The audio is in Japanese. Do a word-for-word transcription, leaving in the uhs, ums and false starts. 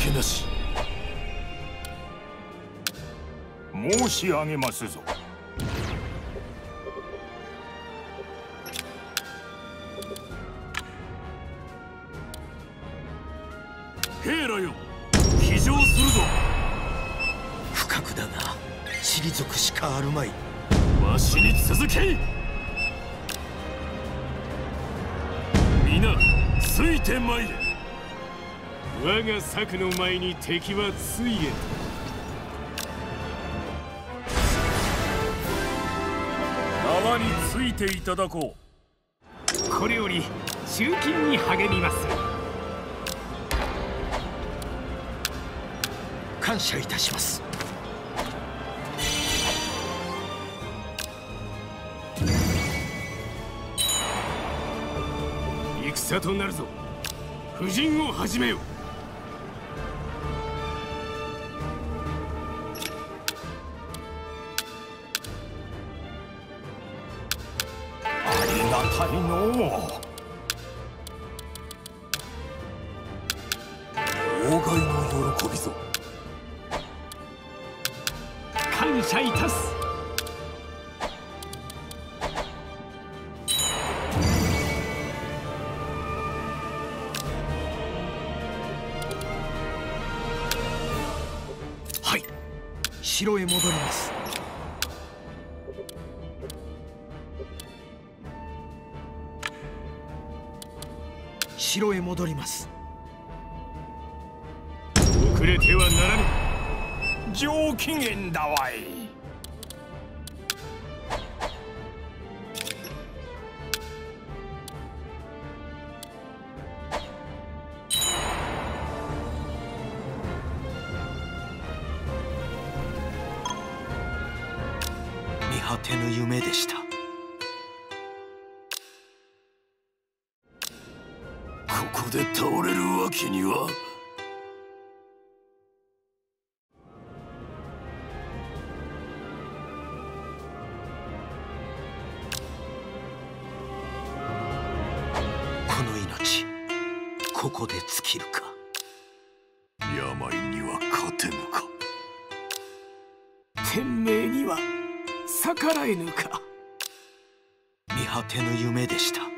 けなし。申し上げますぞ。兵らよ、騎乗するぞ。 不覚だが退くしかあるまい。 わしに続け。皆ついてまいれ。我が策の前に敵はついえた。縄についていただこう。 これより集金に励みます。 感謝いたします。 戦となるぞ。布陣を始めよ。 ありがたいのう。老害の喜びぞ。 感謝いたす。 はい、城へ戻ります。城へ戻ります。 遅れてはならぬ。 上機嫌だわい。 見果てぬ夢でした。 ここで倒れるわけには。 この命ここで尽きるか。 病には勝てぬか。 天命には逆らえぬか。 見果てぬ夢でした。